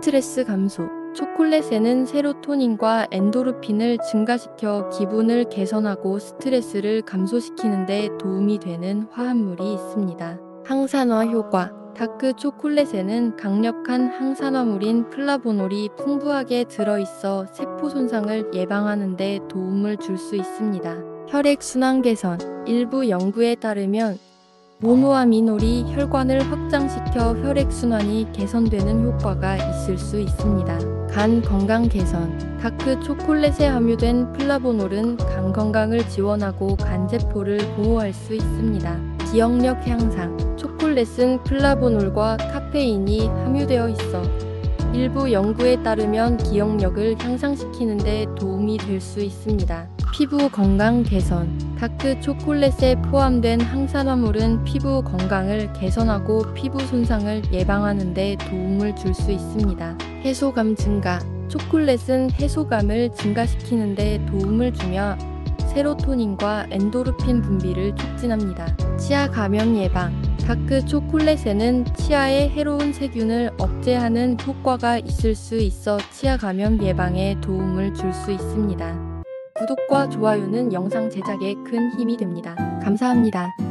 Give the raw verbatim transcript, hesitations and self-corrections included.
스트레스 감소. 초콜릿에는 세로토닌과 엔도르핀을 증가시켜 기분을 개선하고 스트레스를 감소시키는 데 도움이 되는 화합물이 있습니다. 항산화 효과. 다크 초콜릿에는 강력한 항산화물인 플라보놀이 풍부하게 들어있어 세포 손상을 예방하는 데 도움을 줄 수 있습니다. 혈액순환 개선. 일부 연구에 따르면 모노아미놀이 혈관을 확장시켜 혈액순환이 개선되는 효과가 있을 수 있습니다. 간 건강 개선. 다크 초콜릿에 함유된 플라보놀은 간 건강을 지원하고 간세포를 보호할 수 있습니다. 기억력 향상. 초콜릿은 플라보놀과 카페인이 함유되어 있어 일부 연구에 따르면 기억력을 향상시키는 데 도움이 될 수 있습니다. 피부 건강 개선. 다크 초콜릿에 포함된 항산화물은 피부 건강을 개선하고 피부 손상을 예방하는 데 도움을 줄 수 있습니다. 해소감 증가. 초콜릿은 해소감을 증가시키는 데 도움을 주며 세로토닌과 엔도르핀 분비를 촉진합니다. 치아 감염 예방. 다크 초콜릿에는 치아의 해로운 세균을 억제하는 효과가 있을 수 있어 치아 감염 예방에 도움을 줄 수 있습니다. 구독과 좋아요는 영상 제작에 큰 힘이 됩니다. 감사합니다.